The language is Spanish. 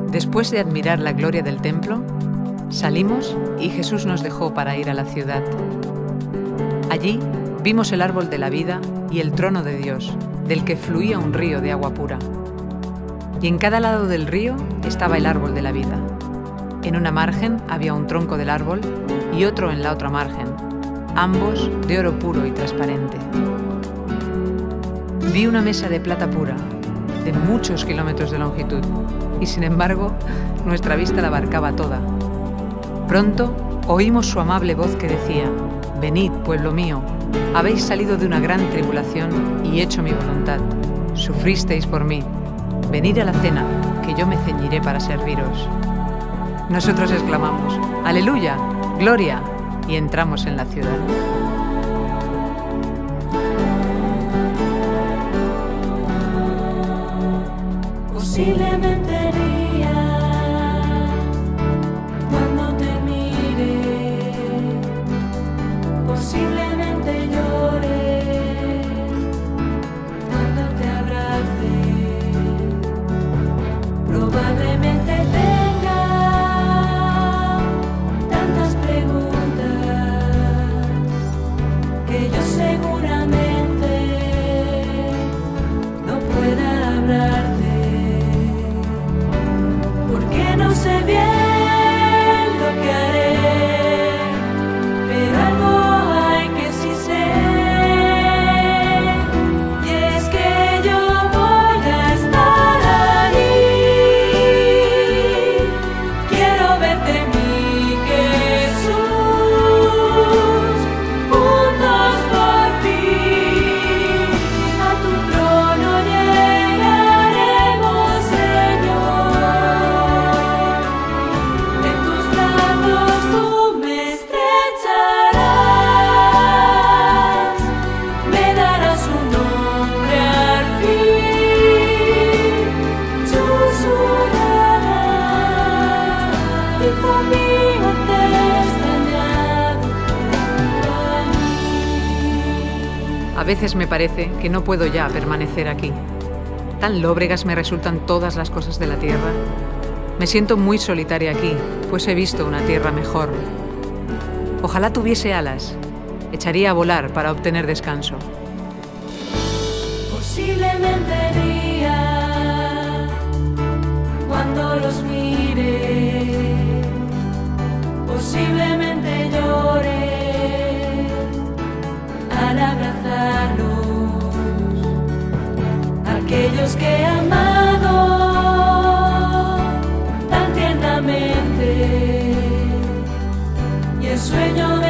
Después de admirar la gloria del templo, salimos y Jesús nos dejó para ir a la ciudad. Allí vimos el árbol de la vida y el trono de Dios, del que fluía un río de agua pura. Y en cada lado del río estaba el árbol de la vida. En una margen había un tronco del árbol y otro en la otra margen, ambos de oro puro y transparente. Vi una mesa de plata pura, de muchos kilómetros de longitud, y sin embargo, nuestra vista la abarcaba toda. Pronto oímos su amable voz que decía: «Venid, pueblo mío, habéis salido de una gran tribulación y hecho mi voluntad. Sufristeis por mí. Venid a la cena, que yo me ceñiré para serviros». Nosotros exclamamos: «¡Aleluya! ¡Gloria!» y entramos en la ciudad. Posiblemente ría cuando te mire, posiblemente llore cuando te abrace, probablemente tenga tantas preguntas que yo seguramente no pueda hablarte. No sé bien lo que haré, pero algo hay que sí sé, y es que yo voy a estar ahí. Quiero verte, mi Jesús, juntos por fin, a tu trono llegaremos, Señor. A veces me parece que no puedo ya permanecer aquí. Tan lóbregas me resultan todas las cosas de la tierra. Me siento muy solitaria aquí, pues he visto una tierra mejor. Ojalá tuviese alas. Echaría a volar para obtener descanso. Posiblemente ría cuando los mire, posiblemente llore al abrazarlos, aquellos que he amado tan tiernamente, y el sueño de